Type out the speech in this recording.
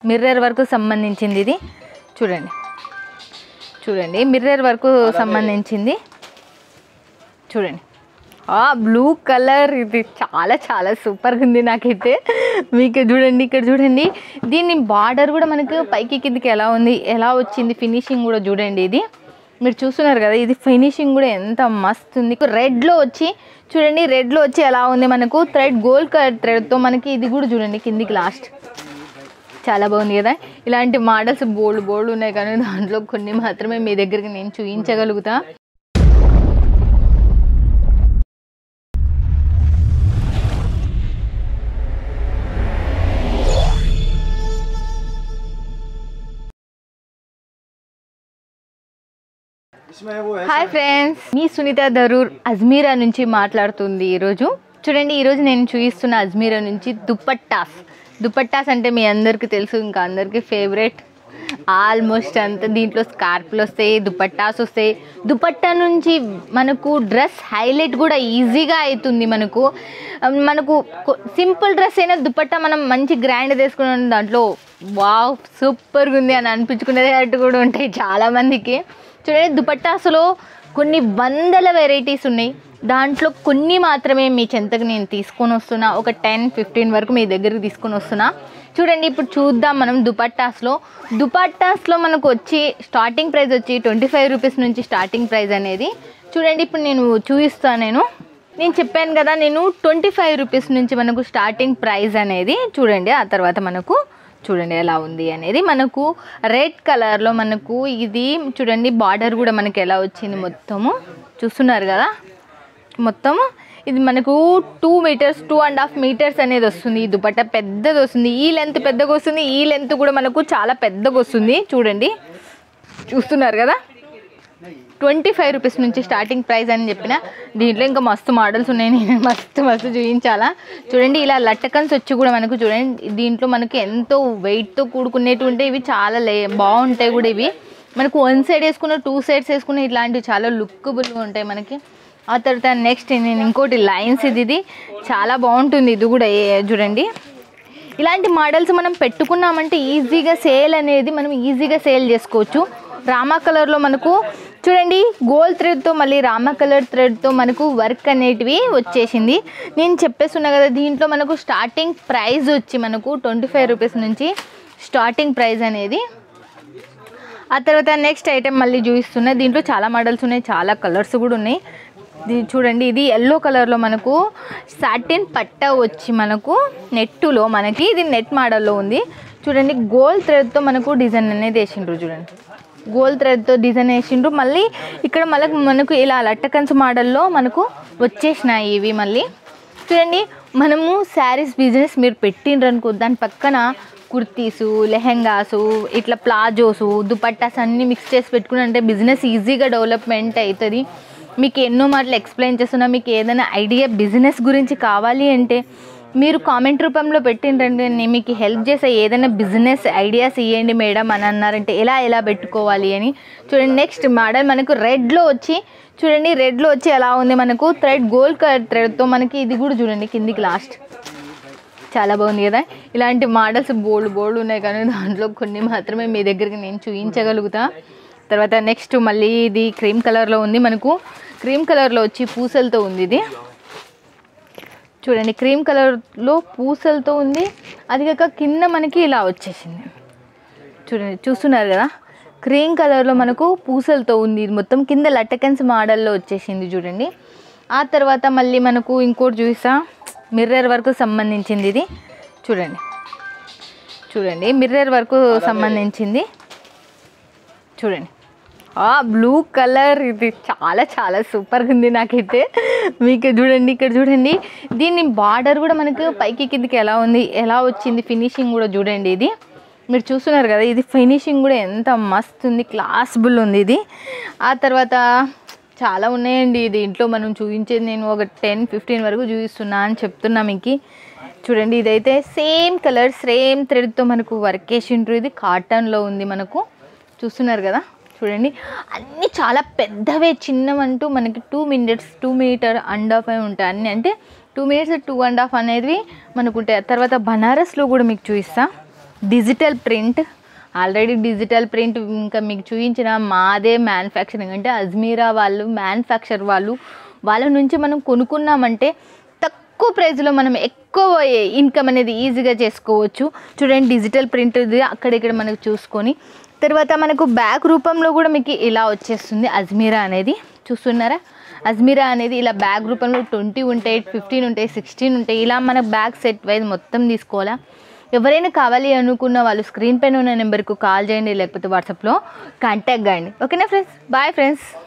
Mirror work సంబంధించింది ఇది చూడండి. చూడండి మిర్రర్ వర్క్ సంబంధించింది చూడండి. బ్లూ కలర్ ఇది చాలా చాలా సూపర్గా ఉంది నాకైతే. మీకు చూడండి ఇక్కడ చూడండి, దీని బార్డర్ కూడా మనకు పైకి కిందికి ఎలా ఉంది, ఎలా వచ్చింది ఫినిషింగ్ కూడా చూడండి. ఇది మీరు చూస్తున్నారు కదా, ఇది ఫినిషింగ్ కూడా ఎంత మస్తు ఉంది. రెడ్లో వచ్చి చూడండి, రెడ్లో వచ్చి ఎలా ఉంది మనకు థ్రెడ్, గోల్డ్ కలర్ థ్రెడ్తో మనకి ఇది కూడా చూడండి కిందికి లాస్ట్. చాలా బాగుంది కదా. ఇలాంటి మోడల్స్ బోల్డ్ ఉన్నాయి, కానీ దాంట్లో కొన్ని మాత్రమే మీ దగ్గరికి నేను చూపించగలుగుతా. హాయ్ ఫ్రెండ్స్, మీ సునీత ధరూర్ అజ్మీరా నుంచి మాట్లాడుతుంది. ఈరోజు చూడండి, ఈరోజు నేను చూపిస్తున్న అజ్మీరా నుంచి దుపట్టాస్ అంటే మీ అందరికీ తెలుసు, ఇంకా అందరికీ ఫేవరెట్ ఆల్మోస్ట్ అంతా. దీంట్లో స్కార్పులు వస్తాయి, దుపట్టాస్ వస్తాయి. దుపట్టా నుంచి మనకు డ్రెస్ హైలైట్ కూడా ఈజీగా అవుతుంది. మనకు సింపుల్ డ్రెస్ అయినా దుపట్టా మనం మంచి గ్రాండ్ తీసుకున్న దాంట్లో వావ్ సూపర్గా ఉంది అని అనిపించుకునేది అట్టు కూడా ఉంటాయి చాలామందికి. చూడండి, దుపట్టాస్లో కొన్ని వందల వెరైటీస్ ఉన్నాయి, దాంట్లో కొన్ని మాత్రమే మీ చెంతకు నేను తీసుకొని వస్తున్నా. ఒక 10-15 వరకు మీ దగ్గరికి తీసుకొని వస్తున్నా. చూడండి, ఇప్పుడు చూద్దాం మనం దుపట్టాస్లో మనకు వచ్చి స్టార్టింగ్ ప్రైస్ వచ్చి 25 రూపీస్ నుంచి స్టార్టింగ్ ప్రైస్ అనేది. చూడండి, ఇప్పుడు నేను చూపిస్తాను. నేను చెప్పాను కదా, నేను 25 రూపీస్ నుంచి మనకు స్టార్టింగ్ ప్రైస్ అనేది. చూడండి, ఆ తర్వాత మనకు చూడండి ఎలా ఉంది అనేది. మనకు రెడ్ కలర్లో మనకు ఇది చూడండి, బార్డర్ కూడా మనకి ఎలా వచ్చింది మొత్తము చూస్తున్నారు కదా. మొత్తము ఇది మనకు 2 మీటర్స్ 2.5 మీటర్స్ అనేది వస్తుంది. ఈ దుపట్టా పెద్దది వస్తుంది, ఈ లెంత్ పెద్దగా వస్తుంది, ఈ లెంత్ కూడా మనకు చాలా పెద్దగా వస్తుంది. చూడండి, చూస్తున్నారు కదా. 25 రూపీస్ నుంచి స్టార్టింగ్ ప్రైస్ అని చెప్పిన. దీంట్లో ఇంకా మస్తు మోడల్స్ ఉన్నాయి, నేను మస్తు చూపించాలా. చూడండి, ఇలా లట్టకన్స్ వచ్చి కూడా మనకు చూడండి, దీంట్లో మనకి ఎంతో వెయిట్తో కూడుకునేవి ఉంటాయి. ఇవి చాలా బాగుంటాయి కూడా. ఇవి మనకు 1 సైడ్ వేసుకున్న 2 సైడ్స్ వేసుకున్న ఇట్లాంటివి చాలా లుక్కబుల్గా ఉంటాయి మనకి. ఆ తర్వాత నెక్స్ట్ నేను ఇంకోటి లైన్స్, ఇది చాలా బాగుంటుంది. ఇది కూడా చూడండి, ఇలాంటి మోడల్స్ మనం పెట్టుకున్నామంటే ఈజీగా సేల్ అనేది మనం ఈజీగా సేల్ చేసుకోవచ్చు. రామా కలర్లో మనకు చూడండి, గోల్డ్ థ్రెడ్తో మళ్ళీ రామా కలర్ థ్రెడ్తో మనకు వర్క్ అనేటివి వచ్చేసింది. నేను చెప్పేస్తున్నా కదా, దీంట్లో మనకు స్టార్టింగ్ ప్రైస్ వచ్చి మనకు 25 రూపీస్ నుంచి స్టార్టింగ్ ప్రైస్ అనేది. ఆ తర్వాత నెక్స్ట్ ఐటెం మళ్ళీ చూపిస్తున్నా. దీంట్లో చాలా మోడల్స్ ఉన్నాయి, చాలా కలర్స్ కూడా ఉన్నాయి. చూడండి, ఇది ఎల్లో కలర్లో మనకు సాటిన్ పట్టా వచ్చి మనకు నెట్టులో మనకి ఇది నెట్ మోడల్లో ఉంది. చూడండి, గోల్డ్ థ్రెడ్తో మనకు డిజైన్ అనేది వేసిండ్రు. చూడండి, గోల్డ్ థ్రెడ్తో డిజైన్ వేసిండ్రు. మళ్ళీ ఇక్కడ మనకు ఇలా లట్టకన్స్ మోడల్లో మనకు వచ్చేసినాయి ఇవి. మళ్ళీ చూడండి, మనము శారీస్ బిజినెస్ మీరు పెట్టిండ్రు అనుకో, దాని పక్కన కుర్తీసు, లెహెంగాసు, ఇట్లా ప్లాజోసు, దుపట్టాస్ అన్నీ మిక్స్ చేసి పెట్టుకున్నంటే బిజినెస్ ఈజీగా డెవలప్మెంట్ అవుతుంది. మీకు ఎన్నో మాటలు ఎక్స్ప్లెయిన్ చేస్తున్నా. మీకు ఏదైనా ఐడియా బిజినెస్ గురించి కావాలి అంటే మీరు కామెంట్ రూపంలో పెట్టిండ్రంటే నేను మీకు హెల్ప్ చేసే. ఏదైనా బిజినెస్ ఐడియాస్ ఇవ్వండి మేడం అని అన్నారంటే ఎలా పెట్టుకోవాలి అని. చూడండి, నెక్స్ట్ మోడల్ మనకు రెడ్లో వచ్చి చూడండి, రెడ్లో వచ్చి ఎలా ఉంది మనకు థ్రెడ్, గోల్డ్ కలర్ థ్రెడ్తో మనకి ఇది కూడా చూడండి కిందికి లాస్ట్. చాలా బాగుంది కదా. ఇలాంటి మోడల్స్ బోల్డ్ ఉన్నాయి, కానీ దాంట్లో కొన్ని మాత్రమే మీ దగ్గరికి నేను చూపించగలుగుతా. తర్వాత నెక్స్ట్ మళ్ళీ ఇది క్రీమ్ కలర్లో ఉంది. మనకు క్రీమ్ కలర్లో వచ్చి పూసలతో ఉంది. ఇది చూడండి, క్రీమ్ కలర్లో పూసలతో ఉంది. అది కాక కింద మనకి ఇలా వచ్చేసింది. చూడండి, చూస్తున్నారు కదా, క్రీమ్ కలర్లో మనకు పూసలతో ఉంది. ఇది మొత్తం కింద లట్టకన్స్ మోడల్లో వచ్చేసింది చూడండి. ఆ తర్వాత మళ్ళీ మనకు ఇంకోటి చూసా, మిర్రర్ వర్క్ సంబంధించింది. ఇది చూడండి, మిర్రర్ వర్క్ సంబంధించింది చూడండి. బ్లూ కలర్ ఇది చాలా చాలా సూపర్గా ఉంది నాకైతే. మీకు చూడండి, ఇక్కడ చూడండి, దీని బార్డర్ కూడా మనకు పైకి కిందికి ఎలా ఉంది, ఎలా వచ్చింది ఫినిషింగ్ కూడా చూడండి. ఇది మీరు చూస్తున్నారు కదా, ఇది ఫినిషింగ్ కూడా ఎంత మస్తు ఉంది, క్లాస్బుల్ ఉంది ఇది. ఆ తర్వాత చాలా ఉన్నాయండి దీంట్లో. మనం చూపించేది నేను ఒక 10-15 వరకు చూపిస్తున్నా అని చెప్తున్నా మీకు. చూడండి, ఇదైతే సేమ్ కలర్ సేమ్ థ్రెడ్తో మనకు వర్క్ వేసిండ్రు. ఇది కాటన్లో ఉంది మనకు, చూస్తున్నారు కదా. చూడండి, అన్నీ చాలా పెద్దవే, చిన్నవంటూ మనకి 2 మీటర్ అండ్ హాఫ్ అవి ఉంటాయి అన్నీ. అంటే 2 మీటర్స్ 2.5 అనేది మనకు ఉంటాయి. తర్వాత బనారస్లో కూడా మీకు చూపిస్తా. Digital print, already digital print ఇంకా మీకు చూపించిన మాదే మ్యానుఫ్యాక్చరింగ్, అంటే అజ్మీరా వాళ్ళు మ్యానుఫ్యాక్చర్ వాళ్ళ నుంచి మనం కొనుక్కున్నామంటే తక్కువ ప్రైస్లో మనం ఎక్కువ ఇన్కమ్ అనేది ఈజీగా చేసుకోవచ్చు. చూడండి డిజిటల్ ప్రింట్ ఇది అక్కడిక్కడ మనకు చూసుకొని, తర్వాత మనకు బ్యాగ్ రూపంలో కూడా మీకు ఇలా వచ్చేస్తుంది అజ్మీరా అనేది. చూస్తున్నారా, అజ్మీరా అనేది ఇలా బ్యాగ్ రూపంలో 20 ఉంటాయి, 15 ఉంటాయి, 16 ఉంటాయి. ఇలా మన బ్యాగ్ సెట్ వైజ్ మొత్తం తీసుకోవాలా. ఎవరైనా కావాలి అనుకున్న వాళ్ళు స్క్రీన్ పైన ఉన్న నెంబర్కు కాల్ చేయండి, లేకపోతే వాట్సాప్లో కాంటాక్ట్ చేయండి. ఓకేనా ఫ్రెండ్స్, బాయ్ ఫ్రెండ్స్.